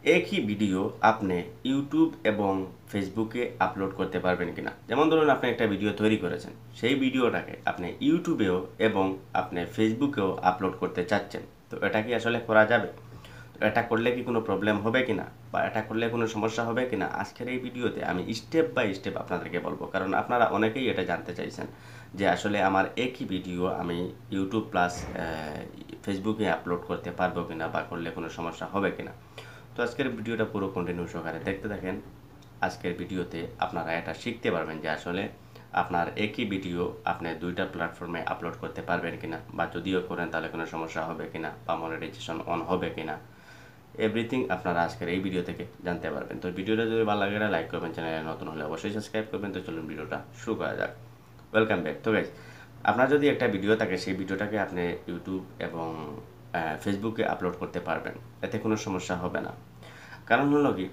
একই ভিডিও আপনি ইউটিউব এবং ফেসবুকে আপলোড করতে পারবেন কিনা। যেমন ধরুন আপনি একটা ভিডিও তৈরি করেছেন, সেই ভিডিওটাকে আপনি ইউটিউবেও এবং আপনি ফেসবুকেও আপলোড করতে চাচ্ছেন, তো এটা কি আসলে করা যাবে? তো এটা করলে কি কোনো প্রবলেম হবে কিনা বা এটা করলে কোনো সমস্যা হবে কিনা, আজকের এই ভিডিওতে আমি স্টেপ বাই স্টেপ আপনাদেরকে বলবো। কারণ আপনারা অনেকেই এটা জানতে চাইছেন যে আসলে আমার একই ভিডিও আমি ইউটিউব প্লাস ফেসবুকে আপলোড করতে পারবো কিনা বা করলে কোনো সমস্যা হবে কিনা। তো আজকের ভিডিওটা পুরো কন্টিনিউ সহকারে দেখতে থাকেন। আজকের ভিডিওতে আপনারা এটা শিখতে পারবেন যে আসলে আপনার একই ভিডিও আপনি দুইটা প্ল্যাটফর্মে আপলোড করতে পারবেন কিনা, বা যদিও করেন তাহলে কোনো সমস্যা হবে কিনা, বা মনিটাইজেশন অন হবে কিনা, এভরিথিং আপনারা আজকের এই ভিডিও থেকে জানতে পারবেন। তো ভিডিওটা যদি ভালো লাগে লাইক করবেন, চ্যানেলে নতুন হলে অবশ্যই সাবস্ক্রাইব করবেন। তো চলুন ভিডিওটা শুরু করা যাক। Welcome back. তো গাইজ, আপনার যদি একটা ভিডিও থাকে, সেই ভিডিওটাকে আপনি ইউটিউব এবং ফেসবুকে আপলোড করতে পারবেন, এতে কোনো সমস্যা হবে না। কারণ হলো কি,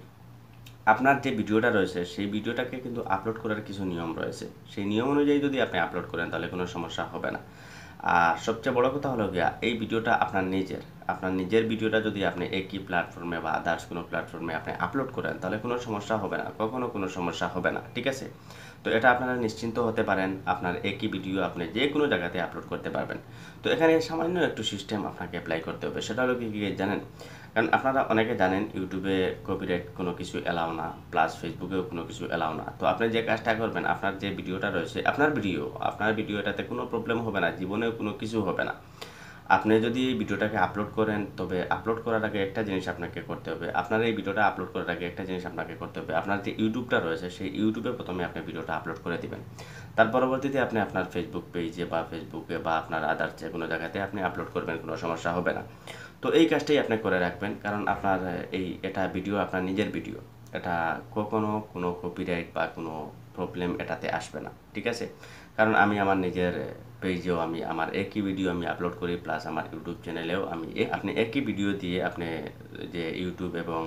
আপনার যে ভিডিওটা রয়েছে সেই ভিডিওটাকে কিন্তু আপলোড করার কিছু নিয়ম রয়েছে। সেই নিয়ম অনুযায়ী যদি আপনি আপলোড করেন তাহলে কোনো সমস্যা হবে না। আর সবচেয়ে বড় কথা হলো গিয়া, এই ভিডিওটা আপনার নিজের ভিডিওটা যদি আপনি একই প্ল্যাটফর্মে বা আদার্স কোনো প্ল্যাটফর্মে আপনি আপলোড করেন তাহলে কোনো সমস্যা হবে না, কখনো কোনো সমস্যা হবে না, ঠিক আছে? তো এটা আপনারা নিশ্চিন্ত হতে পারেন, আপনার একই ভিডিও আপনি যে কোনো জায়গাতে আপলোড করতে পারবেন। তো এখানে সামান্য একটু সিস্টেম আপনাকে অ্যাপ্লাই করতে হবে। সেটা হলো কি জানেন? কারণ আপনারা অনেকে জানেন ইউটিউবে কপিরাইট কোনো কিছু এলাও না, প্লাস ফেসবুকেও কোনো কিছু এলাও না। তো আপনি যে কাজটা করবেন, আপনার যে ভিডিওটা রয়েছে, আপনার ভিডিও এটাতে কোনো প্রবলেম হবে না, জীবনেও কোনো কিছু হবে না। আপনি যদি এই ভিডিওটাকে আপলোড করেন, তবে আপলোড করার আগে একটা জিনিস আপনাকে করতে হবে। আপনার এই ভিডিওটা আপলোড করার আগে একটা জিনিস আপনাকে করতে হবে, আপনার যে ইউটিউবটা রয়েছে সেই ইউটিউবে প্রথমে আপনি ভিডিওটা আপলোড করে দিবেন। তার পরবর্তীতে আপনি আপনার ফেসবুক পেজে বা ফেসবুকে বা আপনার আদার্স যে কোনো জায়গাতে আপনি আপলোড করবেন, কোনো সমস্যা হবে না। তো এই কাজটাই আপনি করে রাখবেন, কারণ আপনার এটা ভিডিও, আপনার নিজের ভিডিও, এটা কখনো কোনো কপিরাইট বা কোনো প্রবলেম এটাতে আসবে না, ঠিক আছে? কারণ আমি আমার নিজের পেজেও আমি আমার একই ভিডিও আমি আপলোড করি, প্লাস আমার ইউটিউব চ্যানেলেও আমি আপনি একই ভিডিও দিয়ে আপনি যে ইউটিউব এবং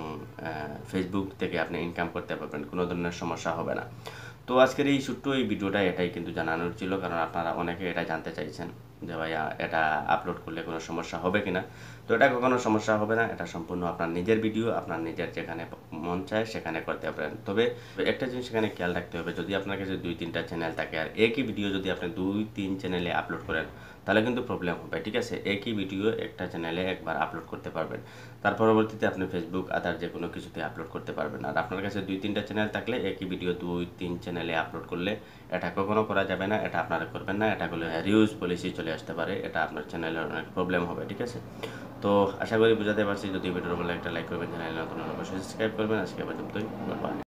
ফেসবুক থেকে আপনি ইনকাম করতে পারবেন, কোনো ধরনের সমস্যা হবে না। তো আজকের এই ছোট্ট এই ভিডিওটা এটাই কিন্তু জানানোর ছিল, কারণ আপনারা অনেকে এটা জানতে চাইছেন যে ভাইয়া এটা আপলোড করলে কোনো সমস্যা হবে কিনা। তো এটা কখনো সমস্যা হবে না, এটা সম্পূর্ণ আপনার নিজের ভিডিও, আপনার নিজের যেখানে মন চায় সেখানে করতে পারেন। তবে একটা জিনিস সেখানে খেয়াল রাখতে হবে, যদি আপনার কাছে 2-3টা চ্যানেল থাকে আর একই ভিডিও যদি আপনি 2-3 চ্যানেলে আপলোড করেন তাহলে কিন্তু প্রবলেম হবে, ঠিক আছে? একই ভিডিও একটা চ্যানেলে একবার আপলোড করতে পারবেন, তার পরবর্তীতে আপনি ফেসবুক আদার যে কোনো কিছুতে আপলোড করতে পারবেন। আর আপনার কাছে 2-3টা চ্যানেল থাকলে একই ভিডিও 2-3 চ্যানেলে আপলোড করলে এটা কখনো করা যাবে না, এটা আপনারা করবেন না। এটা করলে রিউজ পলিসি চলে আসতে পারে, এটা আপনার চ্যানেলের অনেক প্রবলেম হবে, ঠিক আছে? তো আশা করি বুঝাতে পারছি। যদি ভিডিওর ভালো একটা লাইক করবেন, চ্যানেলে নতুন হলে অবশ্যই সাবস্ক্রাইব করবেন। আজকে পর্যন্তই, গুড বাই।